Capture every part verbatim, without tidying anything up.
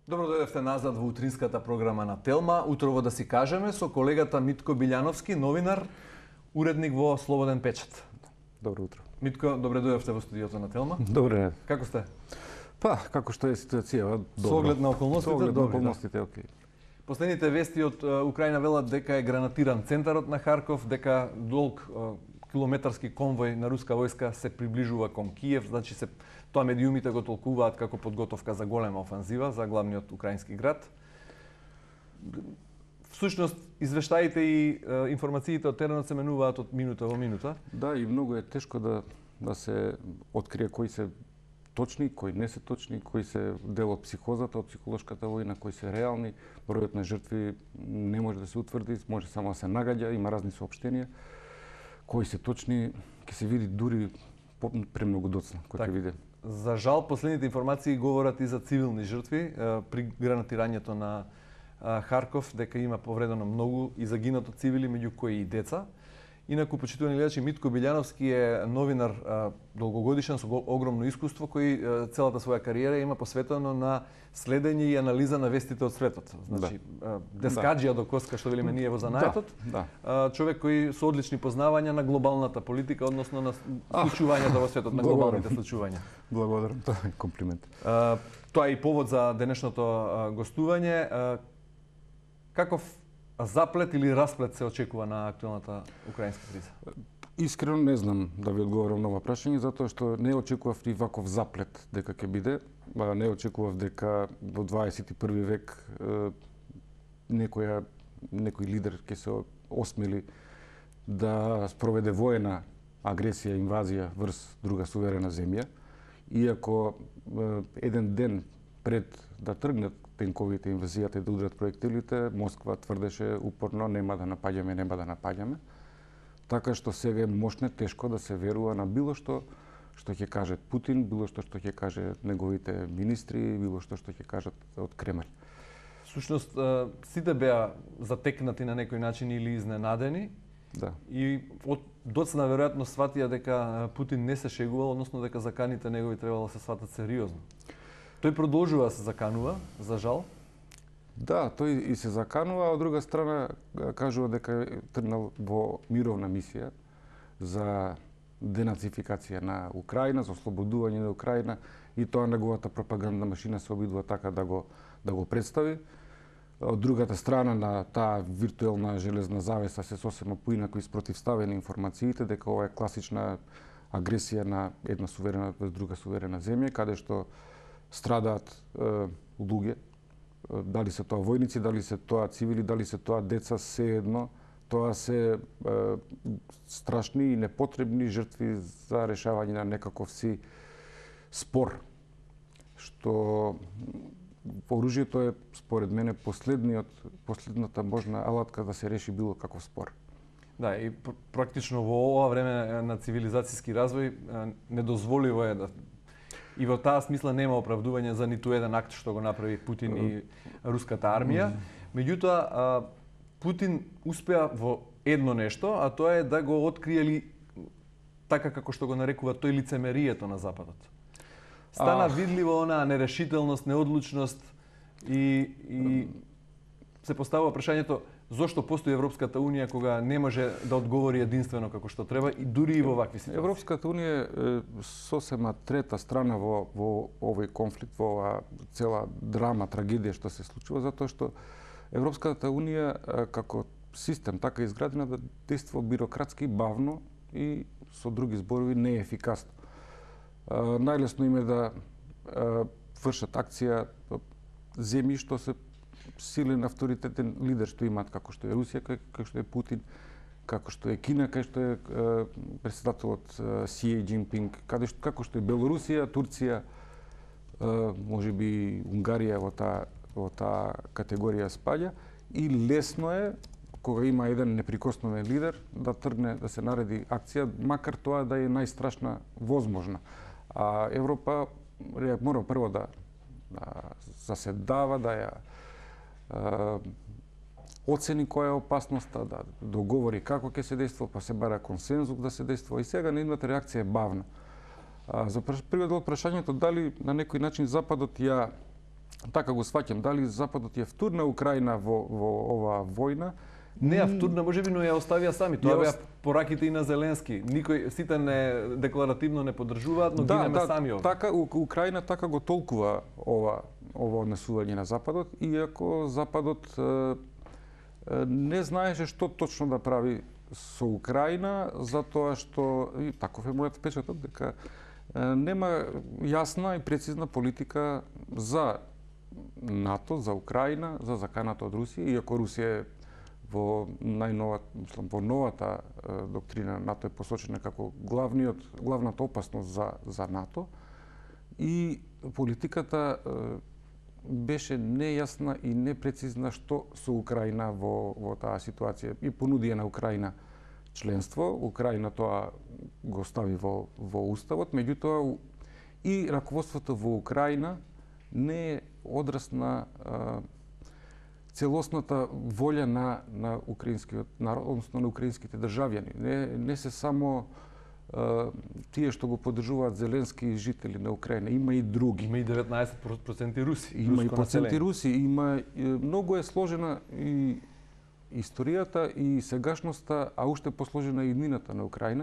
Добро дојдевте назад во утринската програма на Телма. Утрово да си кажеме со колегата Митко Билјановски, новинар, уредник во Слободен печат. Добро утро. Митко, добре дојдевте во студиото на Телма. Добре. Како сте? Па, како што е ситуацијава, добро. Со оглед на околностите, Со оглед на добри, околностите, окей. Последните вести од Украина велат дека е гранатиран центарот на Харков, дека долг километарски конвој на руска војска се приближува кон Киев, значи се тоа медиумите го толкуваат како подготовка за голема офанзива за главниот украински град. Всушност, извештаите и е, информациите од теренот се менуваат од минута во минута. Да, и многу е тешко да да се открие кои се точни, кои не се точни, кои се дел од психозата, од психолошката војна, кои се реални. Бројот на жртви не може да се утврди, може само да се нагаѓа, има разни соопштенија. Кои се точни, ќе се види дури премногу доцна, кој ќе види. За жал, последните информации говорат и за цивилни жртви при гранатирањето на Харков, дека има повредено многу и загинато цивили, меѓу кои и деца. Инаку, почитувани гледачи, Митко Билјановски е новинар долгогодишен со огромно искуство, кој целата своја кариера има посветено на следење и анализа на вестите од светот. Значи, да. Дескаджија до коска, што велиме ние во занаетот. Да, да. Човек кој со одлични познавања на глобалната политика, односно на случувањата во светот, на глобалните случувања. Благодарам, тоа е комплимент. Тоа е и повод за денешното гостување. Каков заплет или расплет се очекува на актуелната украинска криза? Искрено не знам да ви одговорам на ова прашање, затоа што не очекував ни ваков заплет дека ќе биде. Не очекував дека во дваесет и први век некоја некој лидер ќе се осмели да спроведе воена агресија, инвазија врз друга суверена земја. Иако еден ден пред да тргнат тенковите, инвазијата и да удрат проектилите, Москва тврдеше упорно нема да напаѓаме, нема да напаѓаме. Така што сега е мошне тешко да се верува на било што што ќе каже Путин, било што што ќе каже неговите министри, било што што ќе кажат од Кремљ. Всушност, сите беа затекнати на некој начин или изненадени. Да. И од доцна веројатно сватија дека Путин не се шегувал, односно дека заканите негови требало да се сватат сериозно. Тој продолжува да се заканува, за жал? Да, тој и се заканува, а од друга страна кажува дека е тргнал во мировна мисија за денацификација на Украина, за ослободување на Украина, и тоа неговата пропагандна машина се обидува така да го да го представи. Од другата страна на таа виртуелна железна завеса се сосема поинаку испротивставени информациите дека ова е класична агресија на една суверена без друга суверена земја, каде што страдаат е, луѓе, дали се тоа војници, дали се тоа цивили, дали се тоа деца, се едно, тоа се е, страшни и непотребни жртви за решавање на некаков си спор, што оружјето е, според мене, последниот, последната можна алатка да се реши било каков спор. Да, и практично во ова време на цивилизацијски развој недозволиво е да и во таа смисла нема оправдување за ниту еден акт што го направи Путин и руската армија. Меѓутоа, Путин успеа во едно нешто, а тоа е да го откриели така како што го нарекува тој лицемерието на Западот. Стана а... видливо онаа нерешителност, неодлучност и, и се поставува прашањето зошто постои Европската унија кога не може да одговори единствено како што треба и дури и во вакви ситуации. Европската унија е сосема трета страна во во овој конфликт, во ова цела драма, трагедија што се случува, затоа што Европската унија како систем така изградена да действува бирократски, бавно и со други зборови неефикасно. Најлесно им е да вршат акција земји што се силен авторитетен лидер што имаат како што е Русија, како што е Путин, како што е Кина, како што е претседателот Си Џинпинг, како што е Белорусија, Турција, можеби Унгарија во таа во таа категорија спаѓа, и лесно е кога има еден неприкосновен лидер да тргне да се нареди акција, макар тоа да е најстрашна возможна. А Европа мора прво да да заседава, да ја оцени која е опасноста, да договори како ќе се действува, па се бара консензус да се действува. И сега нивната реакција е бавна. А, за првиот дел прашањето дали на некој начин Западот ја така го сваќам, дали Западот ја втурна Украина во, во оваа војна. Не ја втурна, можеби, но ја оставија сами. Тоа Ја беа ост- пораките и на Зеленски. Никој, сите не декларативно не поддржуваат, но Да, гинеме да, сами овде. така У- Украина така го толкува ова ова однесување на Западот, иако Западот е, е, не знаеше што точно да прави со Украина, затоа што и таков е мојот впечаток дека е, нема јасна и прецизна политика за НАТО, за Украина, за заканата од Русија, иако Русија е во најнова, мислам, во новата е, доктрина НАТО е посочена како главниот главната опасност за за НАТО, и политиката е, беше нејасна и непрецизна што со Украина во во таа ситуација, и понудија на Украина членство. Украина тоа го стави во во уставот, меѓутоа у- и раководството во Украина не е одраз на а, целосната волја на на украинскиот народ, односно на украинските државјани. Не не се само а, тие што го поддржуваат Зеленски жители на Украина, има и други. Има и деветнаесет проценти руси. Има и руско проценти население. руси, има е, многу е сложена и историјата и сегашноста, а уште посложена и иднината на Украина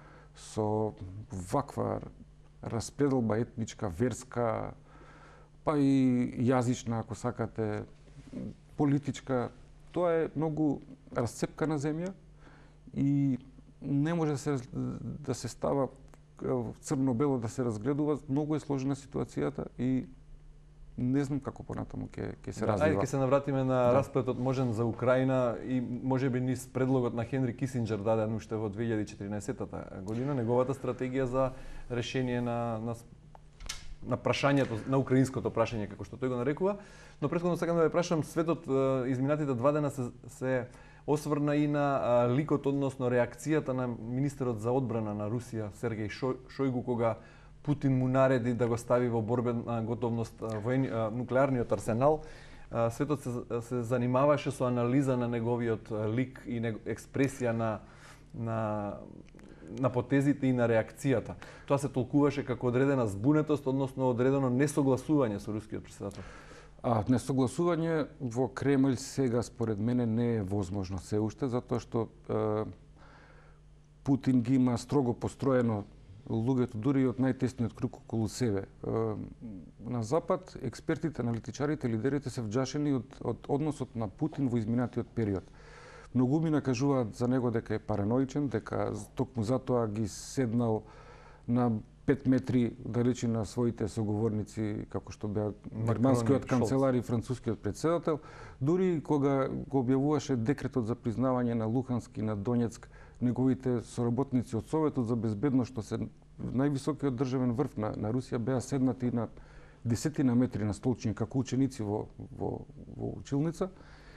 со ваква распределба етничка, верска, па и јазична, ако сакате, политичка. Тоа е многу расцепкана земја и не може да се, да се става црно-бело да се разгледува. Многу е сложена ситуацијата и не знам како понатаму ќе ќе се Да, развива. ајде ќе се навратиме на Да. расплетот можен за Украина и можеби низ предлогот на Хенри Кисинџер даден уште во две илјади и четиринаесетта година, неговата стратегија за решение на на на прашањето, на украинското прашање како што тој го нарекува, но претходно сакам да ве прашам, светот е, изминатите два дена се, се осврна и на а, ликот, односно реакцијата на министерот за одбрана на Русија Сергеј Шо- Шојгу кога Путин му нареди да го стави во борбена готовност а, воен, а, нуклеарниот арсенал. А, Светот се, се занимаваше со анализа на неговиот а, лик и него, експресија на на на потезите и на реакцијата. Тоа се толкуваше како одредена збунетост, односно одредено несогласување со рускиот претседател. А несогласување во Кремљ сега според мене не е возможно се уште, затоа што е, Путин ги има строго построено луѓето дури и од најтесниот круг околу себе. Е, на запад експертите, аналитичарите, лидерите се вџашени од, од односот на Путин во изминатиот период. Многумина кажуваат за него дека е параноичен, дека токму затоа ги седнал на пет метри далечи на своите соговорници, како што беа германскиот канцелар и францускиот председател. Дури кога го објавуваше декретот за признавање на Лухански, на Донецк, неговите соработници од Советот за безбедност, што се највисокиот државен врв на, на Русија, беа седнати на десетина метри на столчиња како ученици во, во, во училница.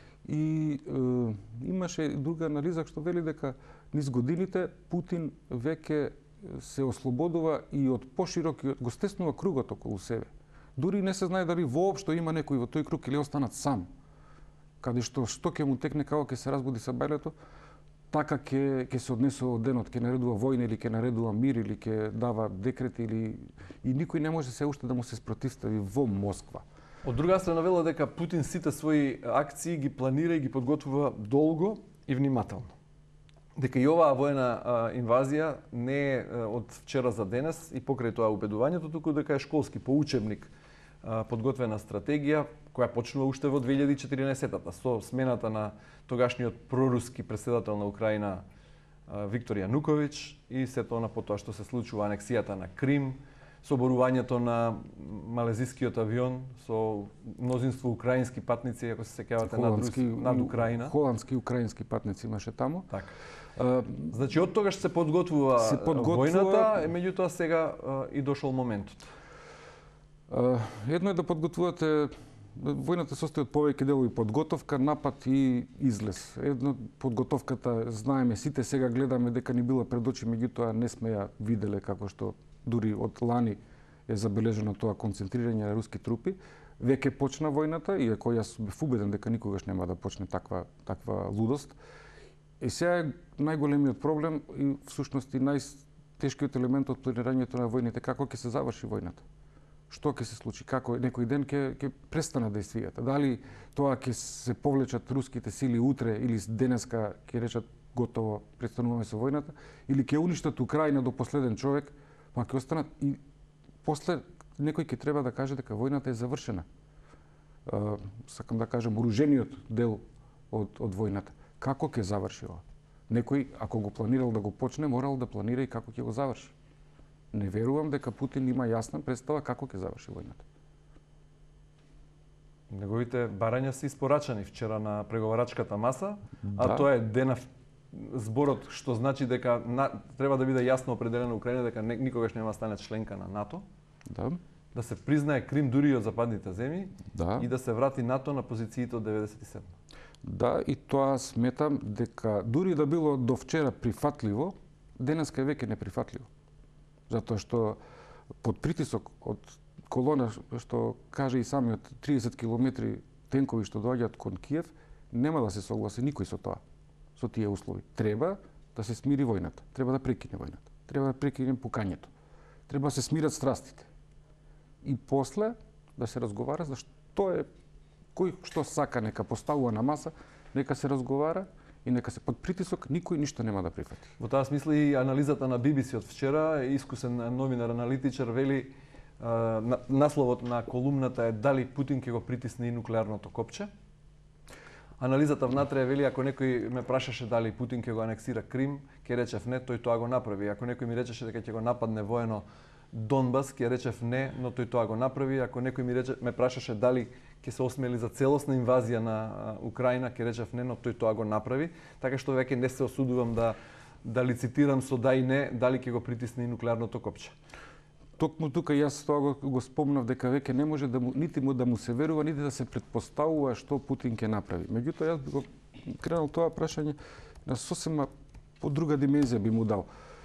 И е, имаше друга анализа што вели дека низ годините Путин веќе се ослободува и од поширокиот, го стеснува кругот околу себе. Дури не се знае дали воопшто има некој во тој круг или останат сам. Каде што што ќе му текне како ќе се разбуди сабајлето, така ќе ќе се однесува денот, ќе наредува војна или ќе наредува мир или ќе дава декрети или и никој не може се уште да му се спротивстави во Москва. Од друга страна вела дека Путин сите своји акции ги планира и ги подготвува долго и внимателно. Дека и оваа воена а, инвазија не е а, од вчера за денес и покрај тоа убедувањето, туку дека е школски поучебник а, подготвена стратегија која почнува уште во две илјади и четиринаесетта со смената на тогашниот проруски претседател на Украина а, Виктор Јануковиќ и сето на потоа што се случува анексијата на Крим, соборувањето на малезискиот авион со мнозинство украински патници, ако се сеќавате, над, Руси, над Украина. Холандски и украински патници имаше таму. Така. Uh, Значи од тогаш се подготвува, се подготвува војната, е меѓутоа сега а, и дошол моментот. Uh, едно е да подготвувате, војната се состои од повеќе делови: подготовка, напад и излез. Едно подготовката знаеме сите, сега гледаме дека ни била пред очи, меѓутоа не сме ја виделе, како што дури од лани е забележено тоа концентрирање на руски трупи. Веќе почна војната, иако јас бев убеден дека никогаш нема да почне таква таква лудост. И сега е најголемиот проблем и всушност и најтешкиот елемент од планирањето на војните, како ќе се заврши војната. што ќе се случи, како некој ден ќе ќе престане действијата. Дали тоа ќе се повлечат руските сили утре или денеска ќе речат готово престануваме со војната, или ќе уништат Украина до последен човек, па ќе останат и после некој ќе треба да каже дека војната е завршена. Uh, сакам да кажам, оружениот дел од, од војната. Како ќе заврши ова? Некој, ако го планирал да го почне, морал да планира и како ќе го заврши. Не верувам дека Путин има јасна представа како ќе заврши војната. Неговите барања се испорачани вчера на преговарачката маса, да. А тоа е денав зборот, што значи дека на, треба да биде јасно определена Украина дека не, никогаш нема да стане членка на НАТО. Да. Да се признае Крим дури и од западните земји, да. И да се врати НАТО на позициите од деветдесет и седма. Да, и тоа сметам дека дури да било до вчера прифатливо, денеска е веќе неприфатливо. Затоа што под притисок од колона, што каже и самиот триесет километри тенкови што доаѓаат кон Киев, нема да се согласи никој со тоа, со тие услови. Треба да се смири војната, треба да прекине војната, треба да прекине пукањето, треба да се смират страстите. И после да се разговара за што е, кој што сака нека поставува на маса, нека се разговара и нека се под притисок никој ништо нема да прифати. Во таа смисла и анализата на Би Би Си од вчера, искусен новинар, аналитичар, вели а, насловот на колумната е дали Путин ќе го притисне и нуклеарното копче. Анализата внатре вели ако некој ме прашаше дали Путин ќе го анексира Крим, ќе речев не, тој тоа го направи. Ако некој ми речеше дека ќе го нападне воено Донбас, ќе речев не, но тој тоа го направи. Ако некој ми рече, ме прашаше дали ќе се осмели за целосна инвазија на Украина, ќе речев не, но тој тоа го направи. Така што веќе не се осудувам да да лицитирам со да и не, дали ќе го притисне и нуклеарното копче. Токму тука јас тоа го, го спомнав дека веќе не може да му, нити му да му се верува, нити да се претпоставува што Путин ќе направи. Меѓутоа јас би го кренал тоа прашање на сосема по друга димензија би му дал.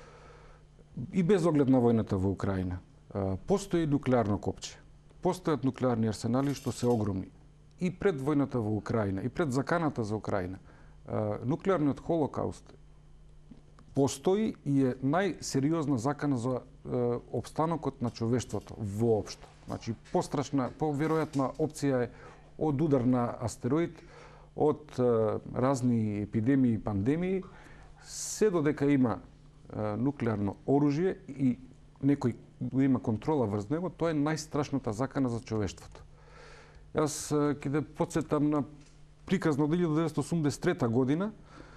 И без оглед на војната во Украина, постои нуклеарно копче. Постојат нуклеарни арсенали што се огромни. И пред војната во Украина, и пред заканата за Украина, нуклеарниот холокауст постои и е најсериозна закана за опстанокот на човештвото воопшто. Значи, пострашна, поверојатна опција е од удар на астероид, од разни епидемии и пандемии, се додека има нуклеарно оружје и некој има контрола врз него, тоа е најстрашната закана за човештвото. Јас ќе да потсетам на приказно од илјада деветстотини осумдесет и трета година.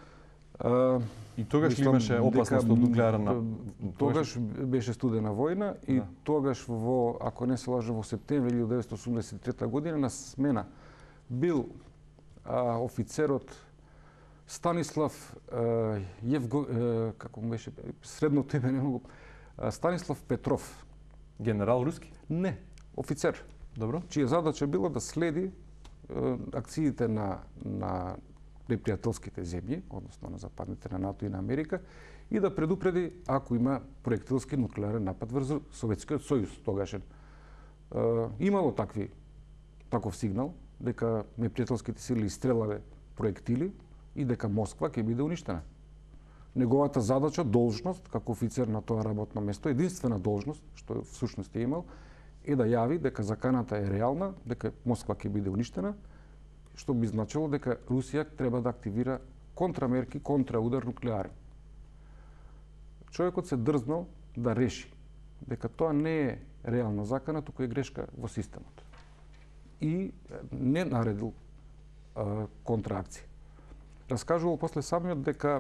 И тогаш ли имаше опасност од нуклеарна? Тогаш беше студена војна и да. Тогаш во, ако не се лажам, во септември илјада деветстотини осумдесет и трета година на смена бил а, офицерот Станислав е, Евго, е, како му беше средното име, не могу, Станислав Петров. Генерал руски? Не, офицер. Добро. Чија задача било да следи е, акциите на, на непријателските земји, односно на западните, на НАТО и на Америка, и да предупреди ако има проектилски нуклеарен напад врз Советскиот сојуз тогашен. Е, имало такви, таков сигнал, дека непријателските сили истрелале проектили и дека Москва ќе биде уништена. Неговата задача, должност, како офицер на тоа работно место, единствена должност, што всушност е имал, е да јави дека заканата е реална, дека Москва ќе биде уништена, што би значило дека Русија треба да активира контрамерки, контраудар нуклеарен. Човекот се дрзнал да реши дека тоа не е реална закана, туку е грешка во системот. И не наредил а, контраакција. Раскажувал после самиот дека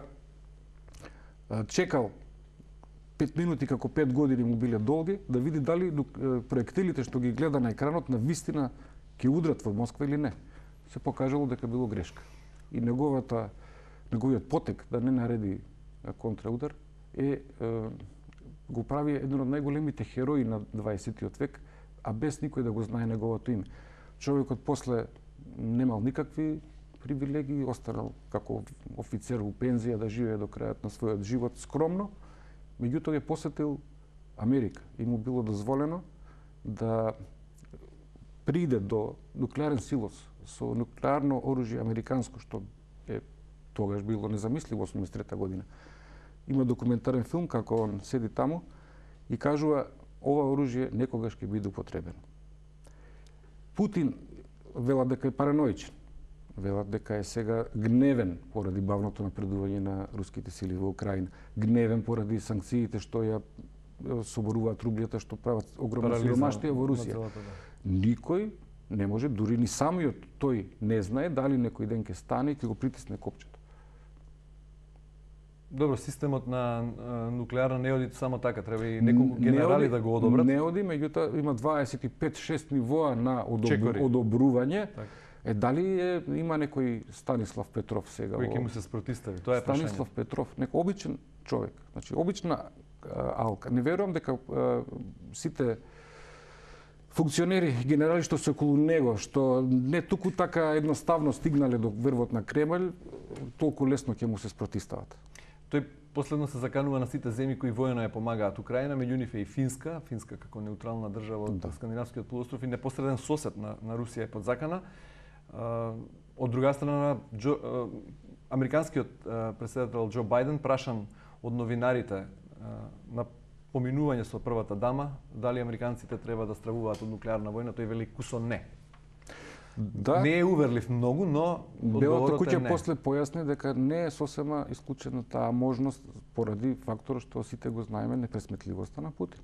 а, чекал пет минути како пет години му биле долги, да види дали проектилите што ги гледа на екранот на вистина ќе удрат во Москва или не. Се покажало дека било грешка. И неговата, неговиот потек да не нареди контраудар е, е го прави еден од најголемите херои на дваесеттиот век, а без никој да го знае неговото име. Човекот после немал никакви привилегии, останал како офицер у пензија да живее до крајот на својот живот скромно, меѓутоа ја посетил Америка и му било дозволено да приде до нуклеарен силос со нуклеарно оружје американско, што е тогаш било незамисливо во осумдесет и трета година. Има документарен филм како он седи таму и кажува ова оружје некогаш ќе биде употребено. Путин велат дека е параноичен. Велат дека е сега гневен поради бавното напредување на руските сили во Украина, гневен поради санкциите што ја соборуваат рублјата, што прават огромна сиромаштија во Русија. Никој не може, дури ни самиот тој не знае дали некој ден ќе стане и ќе го притисне копчето. Добро, системот на нуклеарна не оди само така, треба и неколку генерали да го одобрат. Не оди, меѓутоа има дваесет и пет шест нивоа на одобру, одобрување. Так. Е, дали е, има некој Станислав Петров сега? Кој ќе му се спротистави? Тоа е прашање. Станислав Петров, некој обичен човек. Значи, обична а, алка. Не верувам дека а, сите функционери, генерали што се околу него, што не туку така едноставно стигнале до врвот на Кремљ, толку лесно ќе му се спротистават. Тој последно се заканува на сите земји кои воено ја помагаат Украина, меѓу нив е и Финска, Финска како неутрална држава од да. Скандинавскиот полуостров и непосреден сосед на, на Русија е под закана. Од друга страна, Джо, американскиот претседател Џо Бајден прашан од новинарите на поминување со првата дама, дали американците треба да стравуваат од нуклеарна војна, тој вели кусо не. Да. Не е уверлив многу, но Белата куќа не. после појасни дека не е сосема исклучена таа можност поради факторот што сите го знаеме непресметливоста на Путин.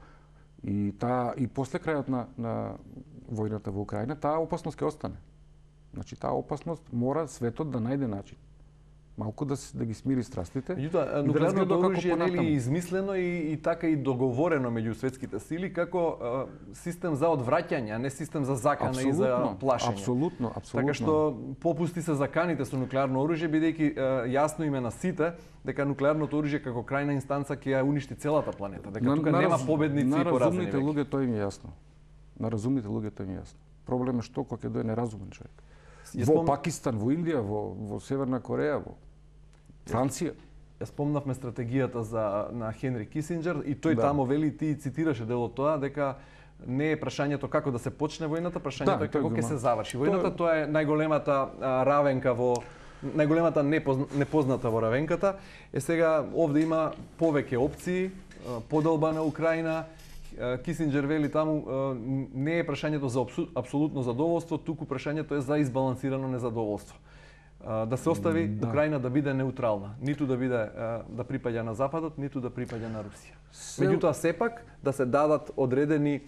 И таа и после крајот на на војната во Украина, таа опасност ќе остане. Значи таа опасност мора светот да најде начин малку да да ги смири страстите. Меѓутоа, нуклеарното оружје нели е измислено и, и така и договорено меѓу светските сили како а, систем за одвраќање, а не систем за закана абсолютно, и за плашење. Апсолутно, апсолутно. Така што попусти се заканите со нуклеарно оружје, бидејќи јасно име на сите дека нуклеарното оружје како крајна инстанца ќе ја уништи целата планета, дека на, тука на, нема победници и поразени. На разумните луѓе тоа им е јасно. На разумните луѓе тоа им е јасно. Проблем е што кога ќе дое неразумен човек. Во Пакистан, во Индија, во во Северна Кореја, во Франција. Ја спомнавме стратегијата за на Хенри Кисинџер и тој да. Тамо вели, ти цитираше дел од тоа, дека не е прашањето како да се почне војната, прашањето да, е како ќе се заврши војната. Тоа, тоа е најголемата а, равенка во најголемата непозна, непозната во равенката. Е сега овде има повеќе опции, поделба на Украина. Кисинџер вели таму не е прашањето за апсолутно задоволство, туку прашањето е за избалансирано незадоволство. Да се остави да. Украина да биде неутрална, ниту да биде да припаѓа на Западот, ниту да припаѓа на Русија. Се... Меѓутоа сепак да се дадат одредени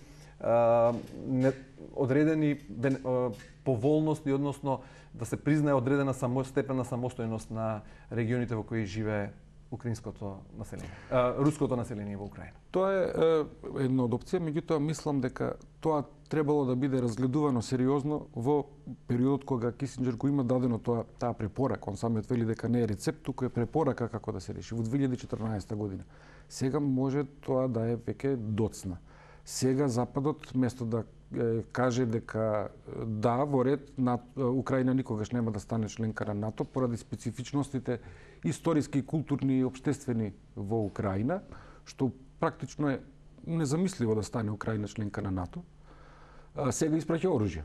не, одредени поволности, односно да се признае одредена само, степен на самостојност на регионите во кои живее украинското население, а, руското население во Украина. Тоа е, е една од опција, меѓутоа мислам дека тоа требало да биде разгледувано сериозно во периодот кога Кисинџер го има дадено тоа таа препорака. Он самиот вели дека не е рецепт, туку е препорака како да се реши во две илјади и четрнаесета година. Сега може тоа да е веќе доцна. Сега Западот место да е, каже дека да, во ред на Украина никогаш нема да стане членка на НАТО поради специфичностите историски, културни и општествени во Украина, што практично е незамисливо да стане Украина членка на НАТО, а сега испраќа оружје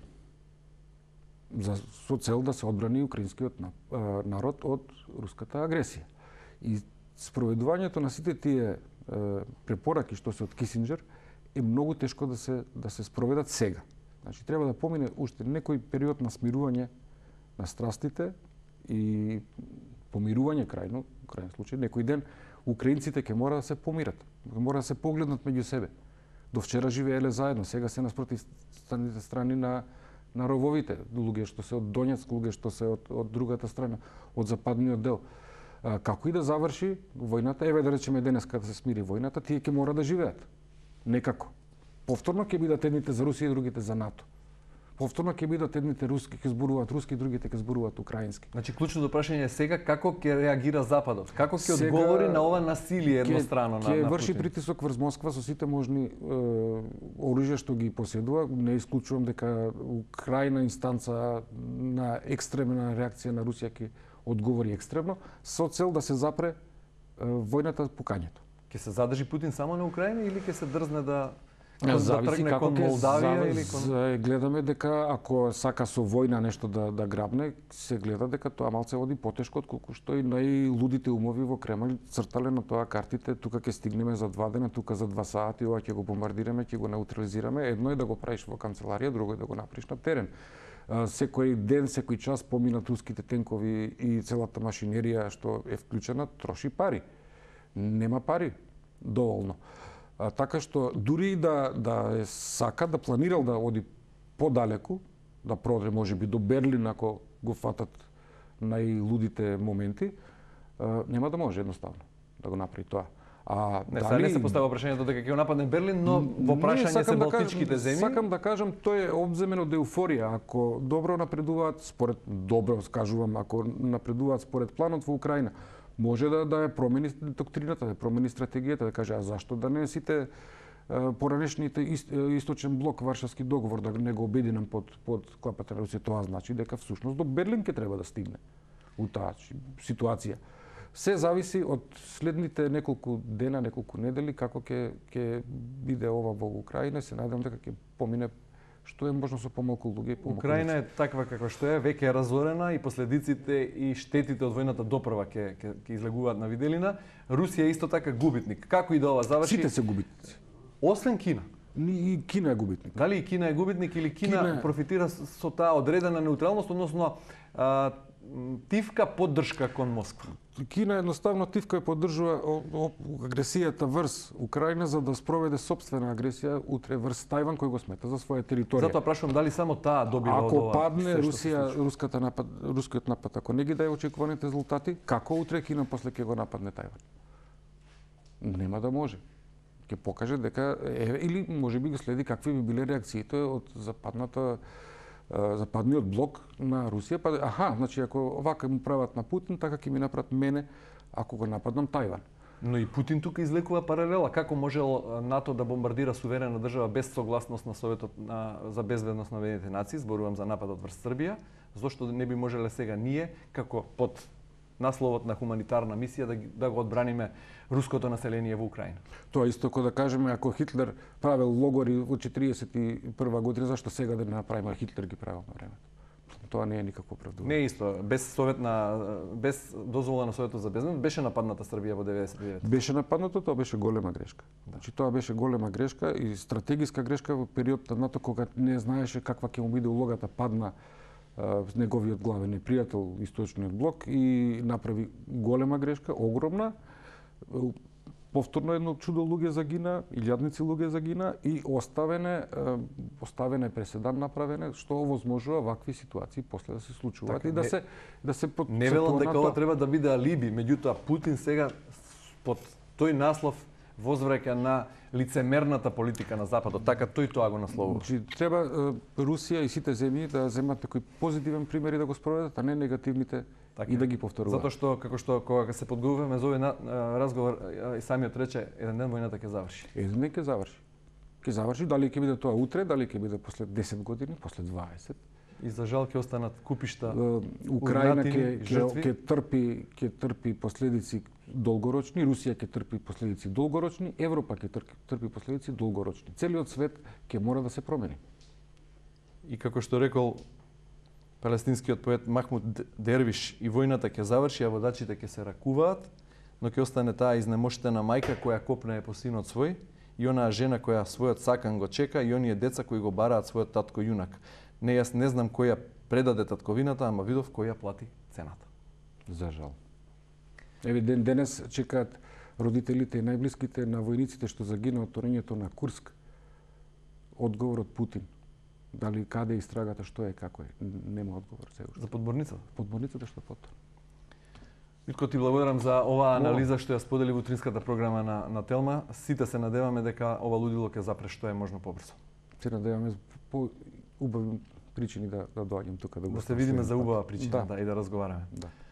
за со цел да се одбрани украинскиот народ од руската агресија. И спроведувањето на сите тие препораки што се од Кисинџер е многу тешко да се да се спроведат сега. Значи треба да помине уште некој период на смирување на страстите и помирување крајно, крајен случај, некој ден украинците ќе мора да се помират, ќе мора да се погледнат меѓу себе. До вчера живееле заедно, сега се наспротивните страни на на рововите, луѓе што се од Донецк, луѓе што се од од другата страна, од западниот дел. А, како и да заврши војната, еве да речеме денеска да се смири војната, тие ќе мора да живеат. Некако. Повторно ќе бидат едните за Русија и другите за НАТО. Повторно ќе бидат едните руски, ќе зборуваат руски, другите ќе зборуваат украински. Значи клучното прашање е сега како ќе реагира Западот? Како ќе одговори на ова насилие еднострано на Путин? Ќе врши притисок врз Москва со сите можни е, оружја што ги поседува. Не исклучувам дека крајна инстанца на екстремна реакција на Русија ќе одговори екстремно со цел да се запре е, војната по кањето. Ќе се задржи Путин само на Украина или ќе се дрзне да да Зависи тргне како кон ќе Молдавија или завис- кон... гледаме дека ако сака со војна нешто да да грабне, се гледа дека тоа малце води потешко отколку што и најлудите умови во Кремљ цртале на тоа картите, тука ќе стигнеме за два дена, тука за два сати, ова ќе го бомбардираме, ќе го неутрализираме. Едно е да го правиш во канцеларија, друго е да го направиш на терен. Секој ден, секој час поминат руските тенкови и целата машинерија што е вклучена троши пари. Нема пари доволно. А, така што дури и да да е сака да планирал да оди подалеку, да проде можеби до Берлин ако го фатат најлудите моменти, а, нема да може едноставно да го направи тоа. А Не, дали... сега не се поставува прашањето дека ќе го нападне Берлин, но во прашање се да балтичките кажам, земји. Сакам да кажам, тој е обземен од еуфорија. Ако добро напредуваат, според добро скажувам, ако напредуваат според планот во Украина, може да да ја промени доктрината, да ја промени стратегијата, да каже а зашто да не сите поранешните ист, источен блок Варшавски договор да не го обединам под под клапата на Русија, тоа значи дека всушност до Берлин ќе треба да стигне у таа ситуација. Се зависи од следните неколку дена, неколку недели како ќе ќе биде ова во Украина, се надевам дека ќе помине што е можно со помалку луѓе и помалку. Украина е таква каква што е, веќе е разорена и последиците и штетите од војната допрва ќе ќе ќе излегуваат на виделина. Русија е исто така губитник. Како и да ова заврши? Сите се губитници. Освен Кина. И Кина е губитник. Дали и Кина е губитник или Кина, Кина... профитира со таа одредена неутралност, односно а, тивка поддршка кон Москва? Кина едноставно тивка ја поддржува агресијата врз Украина за да спроведе собствена агресија утре врз Тајван кој го смета за своја територија. Затоа прашувам дали само таа добива од ова. Ако падне се Русија, руската напад, рускиот напад, ако не ги даде очекуваните резултати, како утре Кина после ќе го нападне Тајван? Нема да може. Ќе покаже дека е, или можеби ги следи какви би биле реакциите од западната западниот блок на Русија, па аха, значи ако вака му прават на Путин, така ќе ми направат мене ако го нападнам Тајван. Но и Путин тука излекува паралела. Како можел НАТО да бомбардира суверена држава без согласност на Советот на, за безбедност на Обединетите нации, зборувам за нападот врз Србија, зошто не би можеле сега ние, како под насловот на хуманитарна мисија, да, да го одбраниме руското население во Украина? Тоа исто како да кажеме, ако Хитлер правил логори во четириесет и прва година, зашто сега да не направиме, Хитлер ги правил на времето? Тоа не е никакво оправдување. Не е исто. Без советна, без дозвола на Советот за безбедност беше нападната Србија во деветдесет и девета. Беше нападнато, тоа беше голема грешка. Да. Значи тоа беше голема грешка и стратегиска грешка во период на НАТО кога не знаеше каква ќе му биде улогата, падна а, неговиот главен непријател Источниот блок и направи голема грешка, огромна. Повторно едно чудо луѓе загина, илјадници луѓе загина и оставене оставене преседан направене што овозможува вакви ситуации после да се случуваат така, и да не, се да се под Не велам дека ова треба да биде алиби, меѓутоа Путин сега под тој наслов возвраќа на лицемерната политика на Западот, така тој тоа го насловува. Значи треба Русија и сите земји да земат некој позитивен пример и да го спроведат, а не негативните така, и да ги повторуваат. Затоа што како што кога се подготвуваме за овој разговор и самиот рече еден ден војната ќе заврши. Еден ден ќе заврши. Ќе заврши, дали ќе биде тоа утре, дали ќе биде после десет години, после дваесет. И за жал ќе останат купишта Украина ќе жртви. ќе трпи ќе трпи последици долгорочни, Русија ќе трпи последици долгорочни, Европа ќе трпи последици долгорочни. Целиот свет ќе мора да се промени. И како што рекол палестинскиот поет Махмуд Дервиш, и војната ќе заврши, а водачите ќе се ракуваат, но ќе остане таа изнемоштена мајка која копнее по синот свој, и онаа жена која својот сакан го чека, и оние деца кои го бараат својот татко јунак. Не, јас не знам кој ја предаде татковината, ама видов кој ја плати цената. За жал. Еве ден денес чекаат родителите и најблиските на војниците што загина од торењето на Курск. Одговор од Путин. Дали каде е истрагата, што е, како е? Нема одговор се уште. За подморницата? Подморницата што потоа. Митко, ти благодарам за оваа анализа што ја сподели во утринската програма на, на Телма. Сите се надеваме дека ова лудило ќе запре што е можно побрзо. Се надеваме по убави причини да, да доаѓам тука да го Да се видиме за убава причина, да, да и да разговараме. Да.